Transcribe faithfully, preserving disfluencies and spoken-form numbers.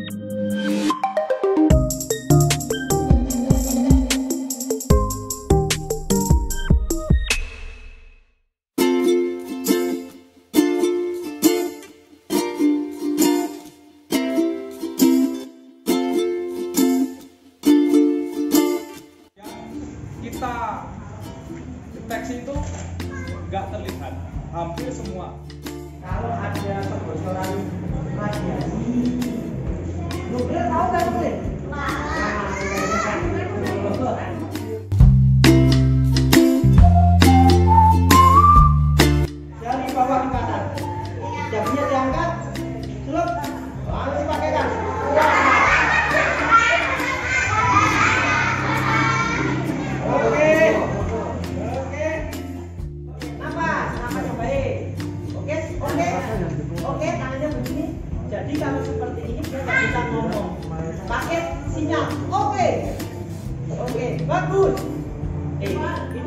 Kita deteksi itu nggak terlihat hampir semua. Kalau ada kebocoran radiasi, nuklir tahu nggak nuklir? Dari bawah ke kanan, jadinya diangkat, celup, langsung dipakaikan. Oke, tangannya begini. Jadi kalau seperti ini dia nggak bisa ngomong. Pakai sinyal. Oke, oke, bagus. Eh,